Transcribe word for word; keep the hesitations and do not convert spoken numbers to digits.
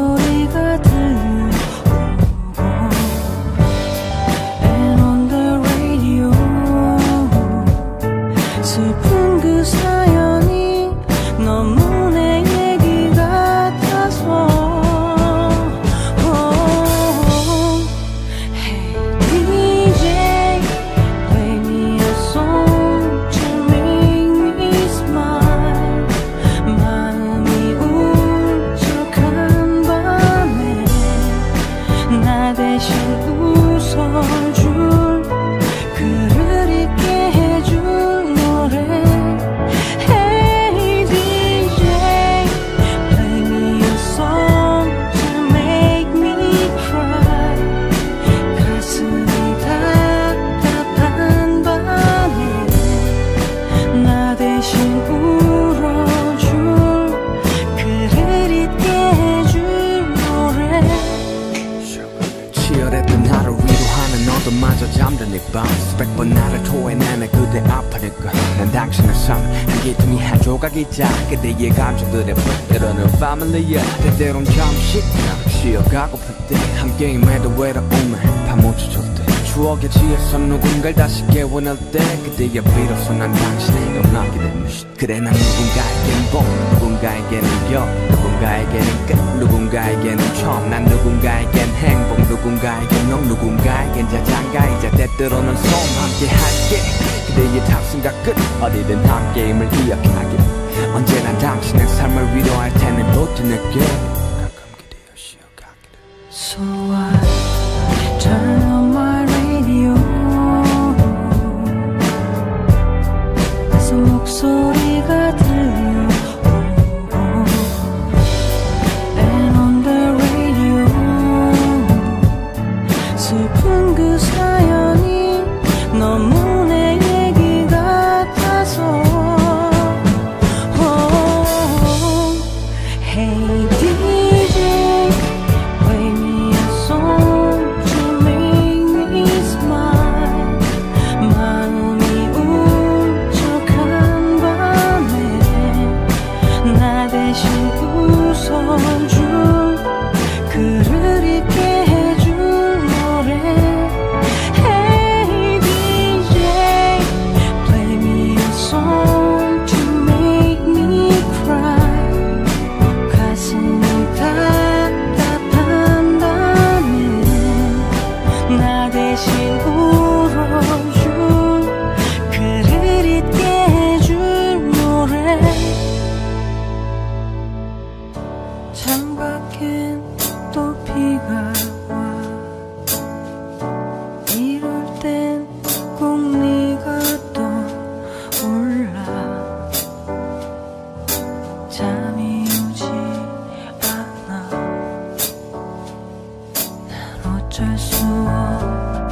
목소리가 들려오고 And on the radio 슬픈 그 사연이 너무 내 얘기 같아서 oh, Hey 디제이 play me a song to make me smile 마음이 울적한 밤에 나 대신 웃어줄 글을 읽게 해줄 노래 Hey 디제이 play me a song to make me cry 가슴이 답답한 밤에 나 대신 울어줄 글을 잊게 해줄 노래 치열했던 하루 위로하는 너도마저 잠든 이밤 수백 번 나를 토해내는 그대 아파질까 난 당신의 삶 한 기둥이 한 조각이자 그대의 감정들의 때로는 패밀리야 때때론 잠시 쉬어가고플 때 함께 임해도 외로움을 파묻혀줄 때 추억에 취해서 누군가를 다시 깨워낼 때 그때야 비로소 난 당신을 용납하게 되는 그래 난 누군가에겐 봄 누군가에게는 겨울 누군가에게는 끝 누군가에게는 처음 난 누군가에겐 행복 누군가에겐 넌 누군가에겐 자장가이자 때때로는 소음 함께 할게 그대의 탑승과 끝 어디든 함께임을 기억하길 언제나 당신의 삶을 위로할 테니 모두 느껴 가끔 그대여 쉬어가기를 So I turn on my radio 그 목소리가 들려오고 And on the radio 슬픈 그 사연이 너무 내 얘기 같아서 oh, Hey 디제이 play me a song to make me smile 마음이 울적한 밤에 나 대신 웃어줄 글을 읽게 해줄 노래 Hey 디제이 play me a song to make me cry 가슴이 답답한 밤에 나 대신 울어줄 글을 잊게 해줄 노래 창밖엔 또 비가 와 이럴 땐 꼭 네가 떠올라 잠이 오지 않아 난 어쩔 수 없